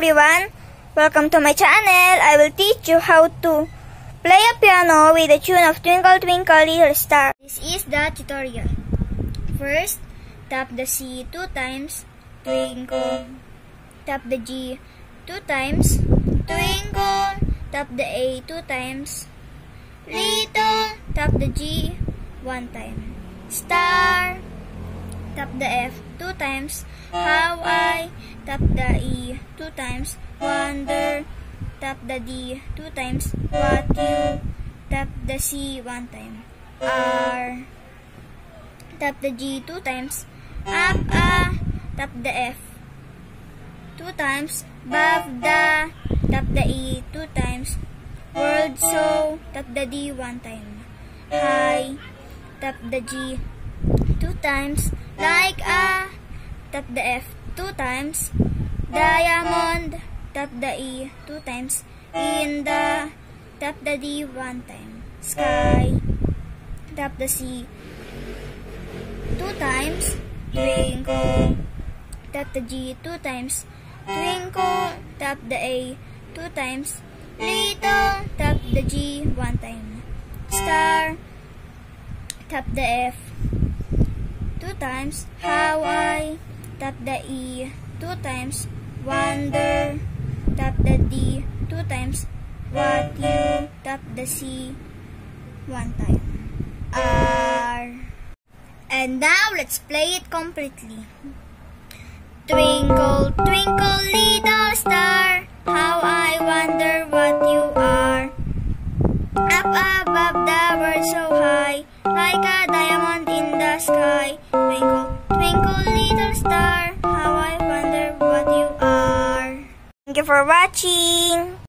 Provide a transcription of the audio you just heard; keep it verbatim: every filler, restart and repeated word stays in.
everyone! Welcome to my channel. I will teach you how to play a piano with the tune of Twinkle Twinkle Little Star. This is the tutorial. First, tap the C two times, twinkle. Tap the G two times, twinkle. Tap the A two times, little. Tap the G one time, star. Tap the F two times, how I. Tap the E two times, wonder. Tap the D two times, what you. Tap the C one time, R. Tap the G two times, up, ah. Tap the F two times, above the. Tap the E two times, world so. Tap the D one time, high. Tap the G two times, like a. Tap the F two times, diamond. Tap the E two times, in the. Tap the D one time, sky. Tap the C two times, twinkle. Tap the G two times, twinkle. Tap the A two times, little. Tap the G one time, star. Tap the F two times, how I. Tap the E two times, wonder. Tap the D two times, what you. Tap the C one time, R. And now let's play it completely. Twinkle, twinkle, little star, how I wonder what you are. Up above the world so high, like a diamond in the sky. Twinkle, twinkle, little star, how I wonder what you are. Thank you for watching.